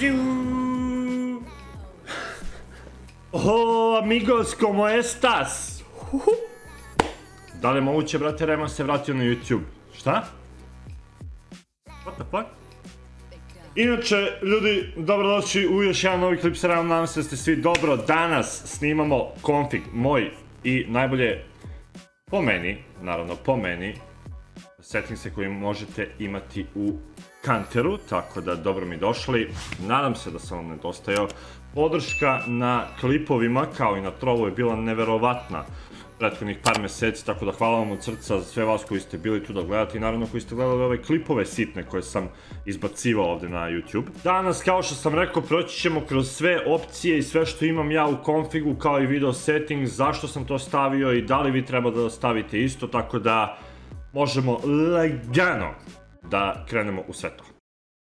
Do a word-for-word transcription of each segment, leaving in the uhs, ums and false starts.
Oh, amigos, como estas? Da li je moguće, brate, Reman se vratio na YouTube? Šta? What the fuck? Inače, ljudi, dobrodošli u još jedan novi klip sa Remom, nadam se da ste svi dobro. Danas snimamo config moj i najbolje po meni, naravno po meni, settingse koje možete imati u Kanteru, tako da dobro mi došli. Nadam se da sam vam nedostajao. Podrška na klipovima kao i na trovu je bila neverovatna prethodnih par meseci, tako da hvala vam od srca za sve vas koji ste bili tu da gledate i naravno koji ste gledali ove klipove sitne koje sam izbacivao ovde na YouTube. Danas, kao što sam rekao, proći ćemo kroz sve opcije i sve što imam ja u configu kao i video settings, zašto sam to stavio i da li vi treba da stavite isto, tako da možemo lagano da krenemo u sve to.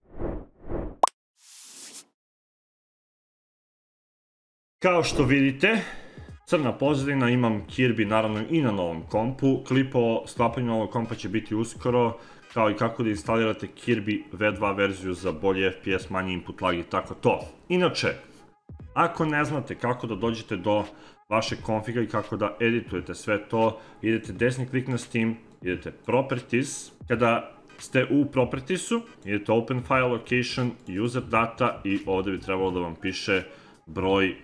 Kao što vidite, crna pozadina, imam Kirby naravno i na novom kompu. Klip o sklapanju novog kompa će biti uskoro, kao i kako da instalirate Kirby V dva verziju za bolji F P S, manji input lag i tako to. Inače, ako ne znate kako da dođete do vašeg konfiga i kako da editujete sve to, idete desni klik na Steam, idete Properties. Kada ste u Propertiesu, idete Open File Location, User Data i ovde bi trebalo da vam piše broj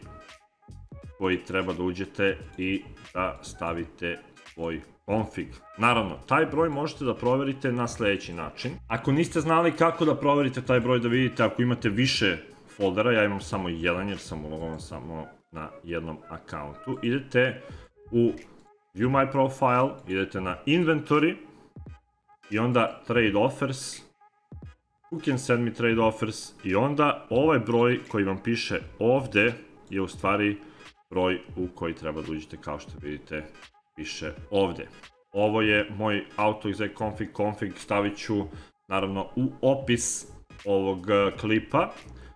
koji treba da uđete i da stavite svoj config. Naravno, taj broj možete da proverite na sledeći način. Ako niste znali kako da proverite taj broj, da vidite ako imate više foldera, ja imam samo jedan jer sam ulogovan samo na jednom akauntu, idete u View My Profile, idete na Inventory i onda Trade Offers, Who can send me trade offers, i onda ovaj broj koji vam piše ovde je u stvari broj u koji treba da uđete, kao što vidite piše ovde. Ovo je moj autoexec config, config stavit ću naravno u opis ovog klipa,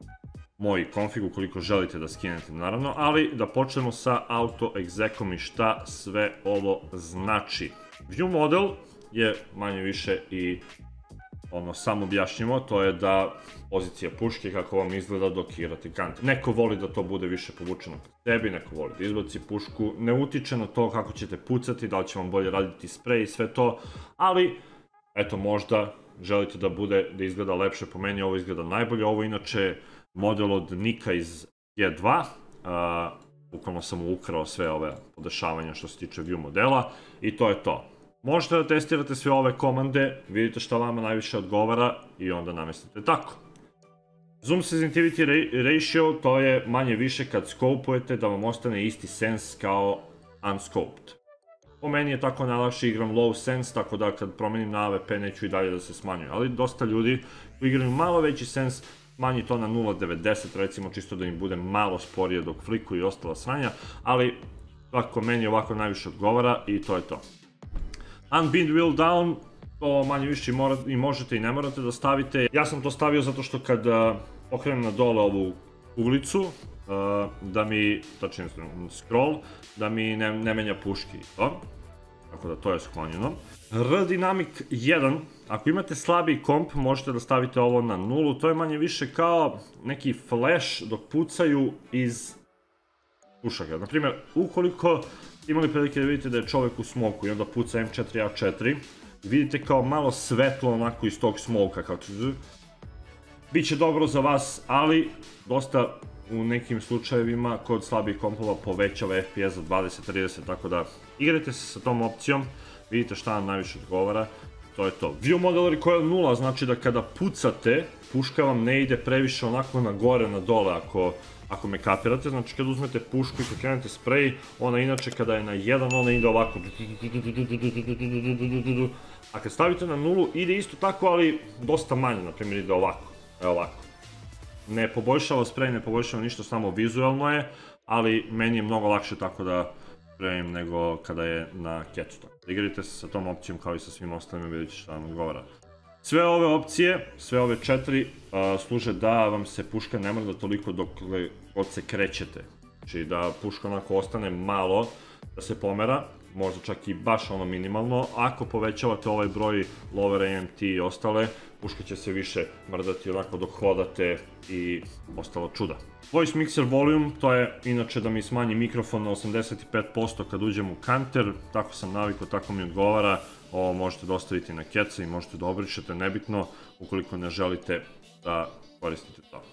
moj config ukoliko želite da skinete naravno, ali da počnemo sa autoexecom i šta sve ovo znači. View model je manje više i ono samo objašnjimo, to je da pozicija puške kako vam izgleda dok igrate Kanter. Neko voli da to bude više povučeno ka sebi, neko voli da izbaci pušku, ne utiče na to kako ćete pucati, da li će vam bolje raditi sprej i sve to, ali eto možda želite da bude, da izgleda lepše, po meni ovo izgleda najbolje. Ovo inače model od Nika iz G dva, bukvalno sam ukrao sve ove podešavanja što se tiče view modela i to je to. Možete da testirate sve ove komande, vidite šta vama najviše odgovara i onda namestite tako. Zoom Sensitivity Ratio, to je manje više kad skopujete da vam ostane isti sense kao unscoped. Po meni je tako najlakše, igram low sense, tako da kad promenim na A V P neću i dalje da se smanjuje. Ali dosta ljudi koji igraju malo veći sense, manji to na nula devedeset recimo, čisto da im bude malo sporije dok flikuju i ostala sranja, ali tako meni ovako najviše odgovara i to je to. Unbind wheel down, to manje više i možete i ne morate da stavite. Ja sam to stavio zato što kad okrenem na dole ovu uglicu, da mi, tačnije scroll, da mi ne menja puški i to. Tako da to je sklonjeno. R Dynamic jedan, ako imate slabiji komp možete da stavite ovo na nulu, to je manje više kao neki flash dok pucaju iz pušaka. Naprimjer, ukoliko imali prilike da vidite da je čovek u smoku i onda puca M četiri A četiri, vidite kao malo svetlo onako iz tog smoka, kao biće dobro za vas, ali dosta u nekim slučajevima kod slabih kompova povećava F P S za dvadeset trideset, tako da igrajte se sa tom opcijom, vidite šta vam najviše odgovara, to je to. View model recoil nula, znači da kada pucate, puška vam ne ide previše onako na gore, na dole, ako Ako me kapirate, znači kad uzmete pušku i kad krenete sprej, ona inače kada je na jedan, ona ide ovako. A kad stavite na nulu, ide isto tako, ali dosta manje, na primjer ide ovako. Evo ovako. Ne poboljšava sprej, ne poboljšava ništa, samo vizualno je, ali meni je mnogo lakše tako da sprejim nego kada je na ketu. Igrajte se sa tom opcijom kao i sa svim ostalim, vidite šta vam odgovara. Sve ove opcije, sve ove četiri, služe da vam se puška ne mrda toliko dok god se krećete. Znači da puška onako ostane malo, da se pomera, možda čak i baš ono minimalno. Ako povećavate ovaj broj lower A M T i ostale, puška će se više mrdati onako dok hodate i ostalo čuda. Voice mixer volume, to je inače da mi smanji mikrofon na osamdeset pet posto kad uđem u kanter, tako sam navikao, tako mi odgovara. Ovo možete da ostaviti na keca i možete da obrišete, nebitno, ukoliko ne želite da koristite to.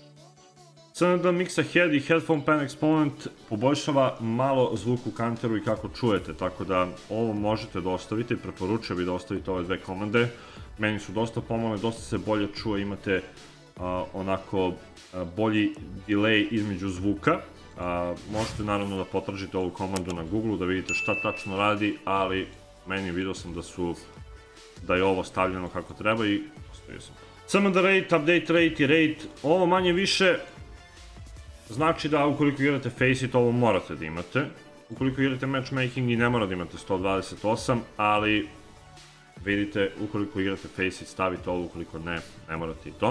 C N D Mixa Head i Headphone Pan Exponent poboljšava malo zvuk u kanteru i kako čujete, tako da ovo možete da ostavite i preporučujem bi da ostavite ove dve komande. Meni su dosta pomogle, dosta se bolje čuje, imate uh, onako uh, bolji delay između zvuka. Uh, možete naravno da potražite ovu komandu na Google da vidite šta tačno radi, ali meni vidio sam da su da je ovo stavljeno kako treba i ostavio sam. C M D rate, update rate i rate, ovo manje više znači da ukoliko igrate Faceit ovo morate da imate. Ukoliko igrate matchmaking i ne mora da imate sto dvadeset osam, ali vidite, ukoliko igrate Faceit stavite ovo, ukoliko ne, ne morate i to.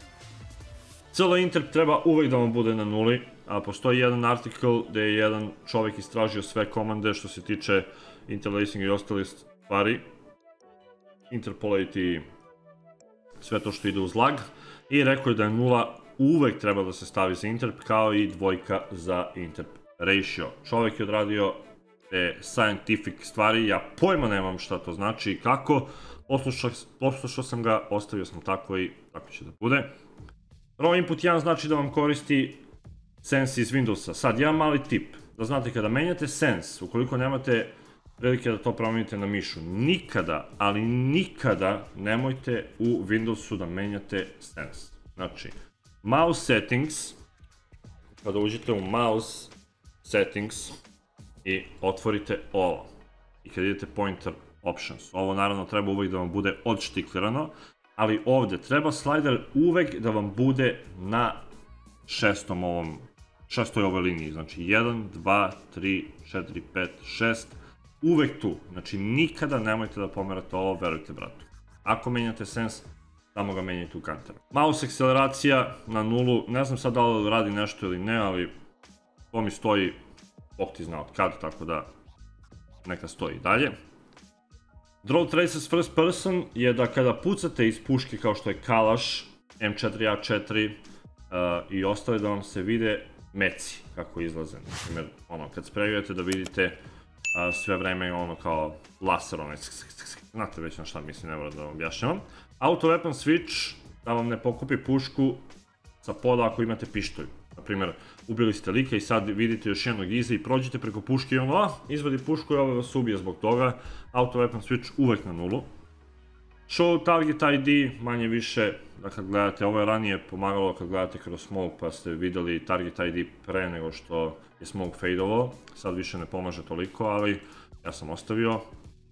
C L interp treba uvek da vam bude na nuli, a postoji jedan artikel gde je jedan čovek istražio sve komande što se tiče interlacing i ostalih stvari, interpolate i sve to što ide uz lag, i rekao je da je nula uvek treba da se stavi za interp, kao i dvojka za interp ratio. Čovek je odradio te scientific stvari, ja pojma nemam šta to znači i kako, poslušao, poslušao sam ga, ostavio sam tako i tako će da bude. Raw input jedan znači da vam koristi sense iz Windowsa. Sad, jedan mali tip, da znate kada menjate sense, ukoliko nemate prilike da to promenite na mišu, nikada, ali nikada nemojte u Windowsu da menjate sense. Znači, mouse settings, kada uđete u mouse settings i otvorite ovo i kada idete pointer options, ovo naravno treba uvek da vam bude odštiklirano, ali ovde treba slider uvek da vam bude na šestom ovom, šestoj ovoj liniji, znači jedan, dva, tri, četiri, pet, šest, uvek tu, znači nikada nemojte da pomerate ovo, verujte bratu. Ako menjate sense, samo ga menjajte u kanteru. Mouse akceleracija na nulu, ne znam sad da li radi nešto ili ne, ali to mi stoji, bog ti zna od kad, tako da neka stoji dalje. Draw traces first person je da kada pucate iz puške kao što je Kalaš, M četiri A četiri uh, i ostale da vam se vide meci kako izlaze. Na primjer, ono, kad sprejujete da vidite uh, sve vreme ono kao laser, ono, znate već na šta mislim, ne moram da vam objašnjavam. Auto weapon switch, da vam ne pokupi pušku sa poda ako imate pištolj. Naprimjer, ubili ste lika i sad vidite još jednog iza i prođete preko puške i ono, a, izvadi pušku i ovo vas ubije zbog toga. Auto weapon switch uvek na nulu. Show target I D, manje više, da kad gledate, ovo je ranije pomagalo kad gledate kroz smoke pa ste videli target I D pre nego što je smoke fadeovao. Sad više ne pomaže toliko, ali ja sam ostavio.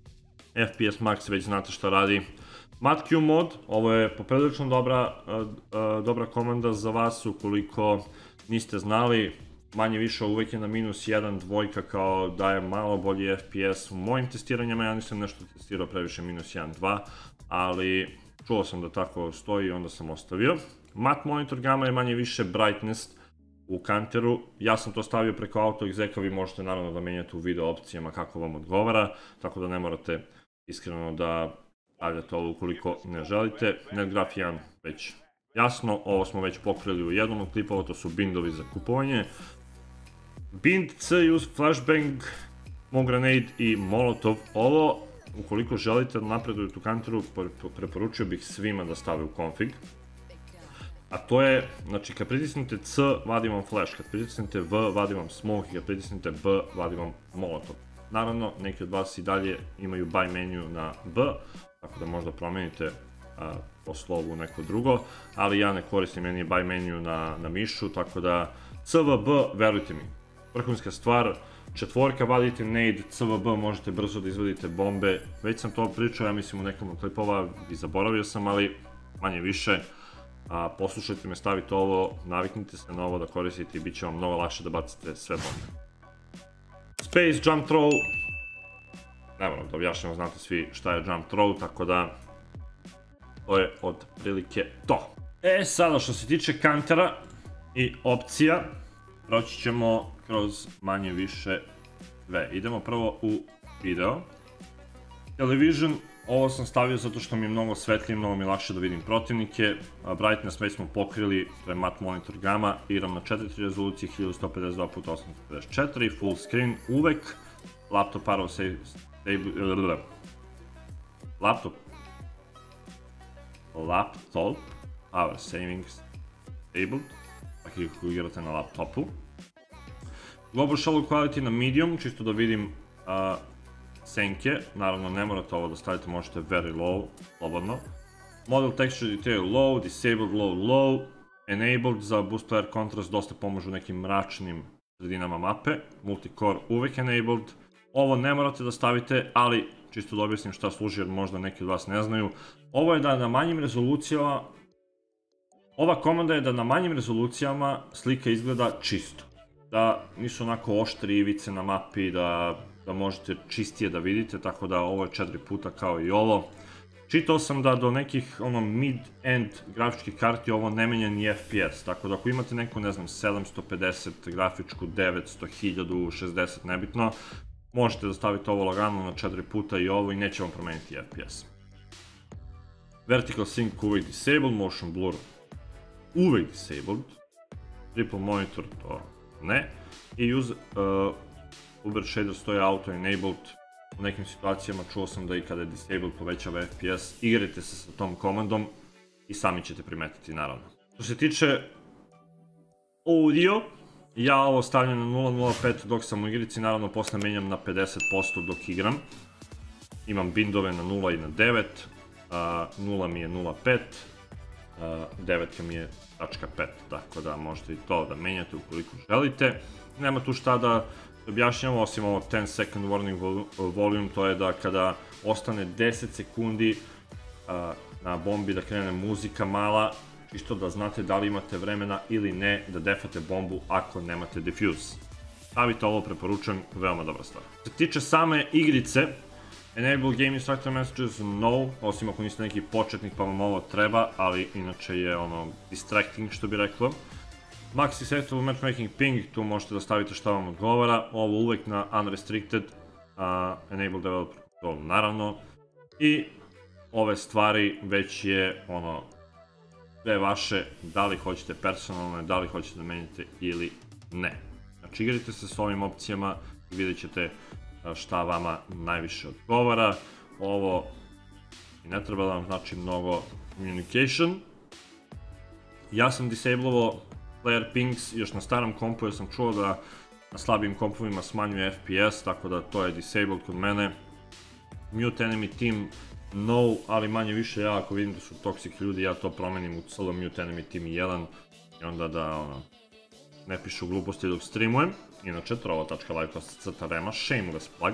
F P S max, već znate šta radi. MatQ mod, ovo je poprilično dobra, uh, uh, dobra komanda za vas ukoliko niste znali, manje više uvek je na minus jedan, dvojka kao daje malo bolji F P S u mojim testiranjama, ja nisam nešto testirao previše minus jedan, dva, ali čuo sam da tako stoji i onda sam ostavio. Mat monitor gamma je manje više brightness u kanteru, ja sam to stavio preko auto execa, vi možete naravno da menjate u video opcijama kako vam odgovara, tako da ne morate iskreno da stavljate ovo ukoliko ne želite. NetGraph jedan već jasno, ovo smo već pokrili u jednom od klipova, to su bindovi za kupovanje. Bind, C, use, flashbang, smoke grenade i molotov. Ovo, ukoliko želite da napredujete u kanteru, preporučio bih svima da stave u config. A to je, znači kad pritisnete C, vadi vam flash, kad pritisnete V, vadi vam smoke i kad pritisnete B, vadi vam molotov. Naravno, neki od vas i dalje imaju buy menu na B, tako da možda promenite a, po slovu neko drugo, ali ja ne koristim, meni je buy menu na, na mišu, tako da C V B, verujte mi, vrhunska stvar, četvorka, vadite nade, C V B, možete brzo da izvadite bombe, već sam to pričao, ja mislim u nekom od klipova i zaboravio sam, ali manje više, a, poslušajte me, stavite ovo, naviknite se na ovo da koristite i bit će vam mnogo lakše da bacite sve bombe. Space, jump throw, ne moram da objašnjamo, znate svi šta je jump throw, tako da to je od prilike to. E, sada što se tiče kantera i opcija, proći ćemo kroz manje više sve. Idemo prvo u video. Television, ovo sam stavio zato što mi je mnogo svetlije, mnogo mi je lakše da vidim protivnike. Brightness već smo pokrili, to je mat monitor gama, igram na četiri K rezolucije, hiljadu sto pedeset dva puta osamsto pedeset četiri, full screen uvek, laptop arrow stable, laptop, laptop, power saving stable, tako ih igrate na laptopu. Global shallow quality na medium, čisto da vidim senke, naravno ne morate ovo da stavite, možete very low, slobodno. Model texture detail low, disabled low low, enabled za boost player contrast, dosta pomožu nekim mračnim sredinama mape, multicore uvek enabled. Ovo ne morate da stavite, ali čisto da objasnim šta služi jer možda neki od vas ne znaju. Ovo je da na manjim rezolucijama, ova komanda je da na manjim rezolucijama slika izgleda čisto. Da nisu onako oštri ivice na mapi, da da možete čistije da vidite, tako da ovo je četiri puta kao i ovo. Čitao sam da do nekih ono mid-end grafičkih karti ovo ne menja ni F P S, tako da ako imate neku, ne znam, sedamsto pedeset grafičku, devetsto, hiljadu, šezdeset, nebitno, možete da stavite ovo lagano na četiri puta i ovo i neće vam promeniti F P S. Vertical sync uvek disabled, motion blur uvek disabled, triple monitor to ne, i use Uber shader stoje auto enabled, u nekim situacijama čuo sam da i kada je disabled povećava F P S, igrajte se sa tom komandom i sami ćete primetiti naravno. Što se tiče audio, ja ovo stavljam na nula nula pet dok sam u igrici, naravno posle menjam na pedeset posto dok igram. Imam bindove na nula i na devet, nula mi je nula pet, devet mi je tačka pet, tako da možete i to da menjate ukoliko želite. Nema tu šta da objašnjamo, osim ovo ten second warning volume, to je da kada ostane deset sekundi na bombi da krene muzika mala, čisto da znate da li imate vremena ili ne da defate bombu ako nemate defuse. Stavite ovo, preporučujem, veoma dobra stvar. Što se tiče same igrice, enable game instructor messages no, osim ako niste neki početnik pa vam ovo treba, ali inače je ono distracting što bi reklo. Max acceptable matchmaking ping, tu možete da stavite šta vam odgovara, ovo uvek na unrestricted, enable developer control naravno, i ove stvari već je ono sve vaše, da li hoćete personalne, da li hoćete da menjate ili ne. Znači igrajte se s ovim opcijama i vidjet ćete šta vama najviše odgovara. Ovo ne treba da vam znači mnogo communication. Ja sam disablovao player pings još na starom kompu jer sam čuo da na slabijim kompovima smanjuje F P S, tako da to je disabled kod mene. Mute enemy team no, ali manje više ja ako vidim da su toxic ljudi ja to promenim u C L mute enemy team jedan i onda da ono ne pišu gluposti dok streamujem. Inače trova tačka live crta rema, shameless plug.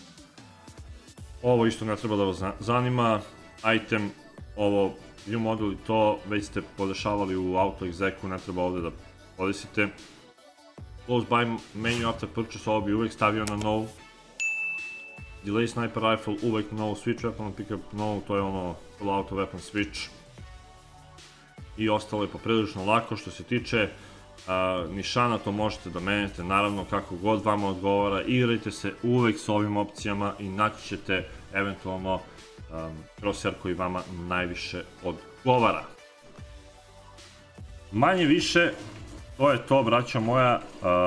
Ovo isto ne treba da vas zanima, item, ovo view model i to već ste podešavali u auto execu, ne treba ovde da podesite. Close by menu after purchase, ovo bi uvek stavio na no. Delay sniper rifle uvek no, switch weapon pickup no, to je ono full auto weapon switch. I ostalo je poprilično lako. Što se tiče nišana, to možete da menjate naravno kako god vama odgovara, igrajte se uvek s ovim opcijama i naći ćete eventualno crosshair koji vama najviše odgovara. Manje više, to je to, braćo moja.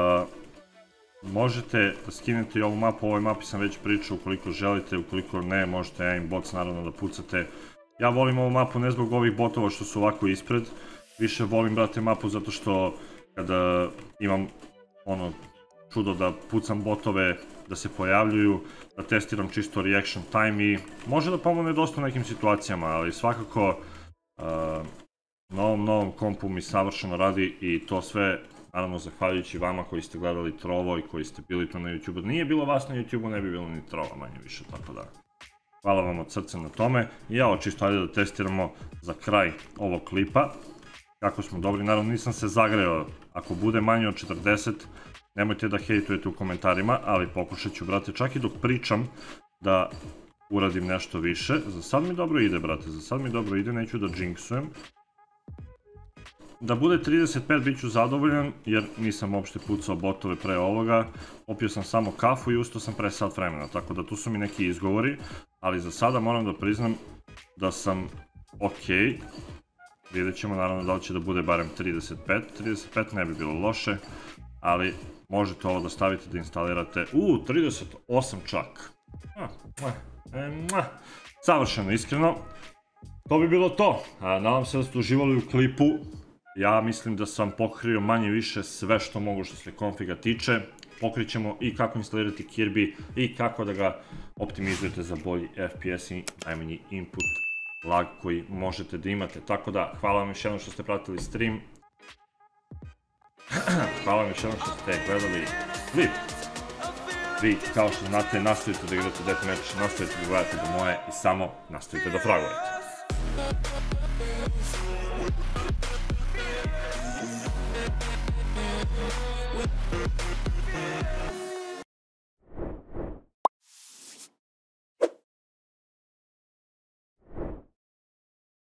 Možete da skinete i ovu mapu, o ovoj mapi sam već pričao, ukoliko želite, ukoliko ne, možete aimbots naravno da pucate. Ja volim ovu mapu ne zbog ovih botova što su ovako ispred, više volim, brate, mapu zato što kada imam ono čudo da pucam botove, da se pojavljuju, da testiram čisto reaction time i može da pomogne dosta u nekim situacijama, ali svakako na ovom novom kompu mi savršeno radi i to sve naravno zahvaljujući vama koji ste gledali Trovo i koji ste bili tu na YouTube-u. Nije bilo vas na YouTube-u, ne bi bilo ni Trova manje više, tako da hvala vam od srca na tome. I evo čisto ajde da testiramo za kraj ovog klipa kako smo dobri. Naravno nisam se zagreo, ako bude manje od četrdeset nemojte da hejtujete u komentarima, ali pokušat ću, brate, čak i dok pričam da uradim nešto više. Za sad mi dobro ide, brate, za sad mi dobro ide, neću da džinksujem. Da bude trideset pet bit ću zadovoljan, jer nisam uopšte pucao botove pre ovoga. Popio sam samo kafu i ustao sam pre sat vremena, tako da tu su mi neki izgovori. Ali za sada moram da priznam da sam okej. Vidjet ćemo naravno da li će da bude barem trideset pet. trideset pet ne bi bilo loše, ali možete ovo da stavite da instalirate. Uuu, trideset osam čak. Savršeno, iskreno. To bi bilo to. Nadam se da ste uživali u klipu. Ja mislim da sam pokrio manje više sve što mogu što se konfiga tiče. Pokrit ćemo i kako instalirati Kirby i kako da ga optimizujete za bolji F P S i najmanji input lag koji možete da imate. Tako da, hvala vam još jednom što ste pratili stream. Hvala vam još jednom što ste gledali klip. Vi, kao što znate, nastavite da igrate deathmatch, nastavite da gledate do moje i samo nastavite da fragujete.